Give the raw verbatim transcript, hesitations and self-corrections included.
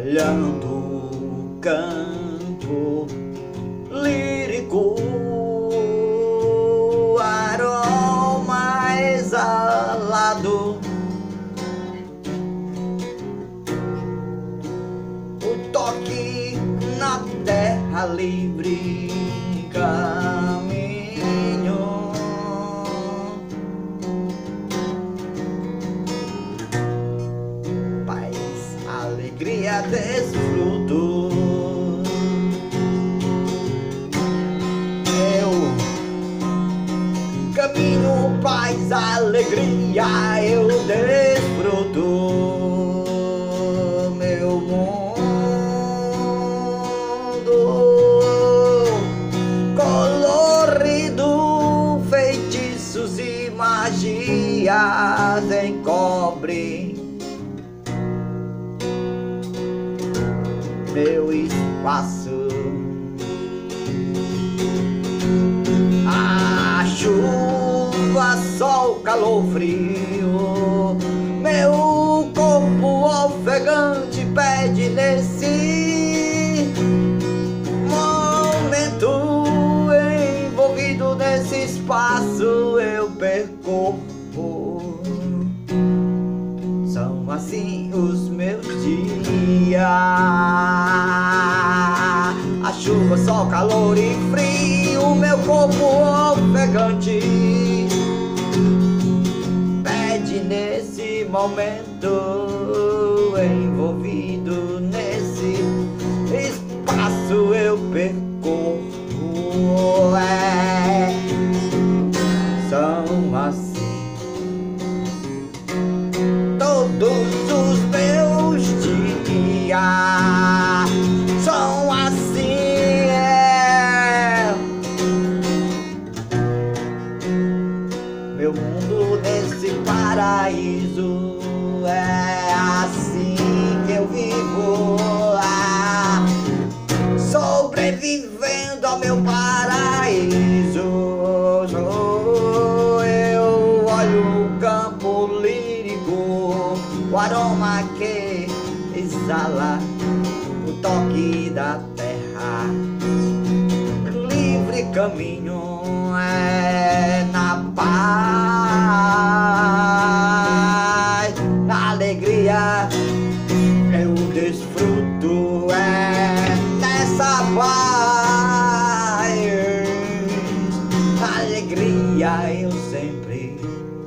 olhando campo lírico, aroma exalado, o toque na terra livre, caminho, paz, alegria, desfruto. Caminho, paz, alegria, eu desfruto. Meu mundo colorido, feitiços e magias encobre meu espaço. A chuva, sol, calor, frio, meu corpo ofegante pede nesse momento, envolvido nesse espaço eu percorro. São assim os meus dias, a chuva, sol, calor e frio, meu corpo ofegante pede nesse momento, envolvido nesse espaço eu percorro. É, são assim todos os meus dias, são assim, é. Meu mundo nesse paraíso, é assim que eu vivo, ah, sobrevivendo ao meu paraíso. Eu olho o campo lírico, o aroma que exala, o toque da terra, livre caminho, é na paz, na alegria eu desfruto, é nessa paz, na alegria eu sempre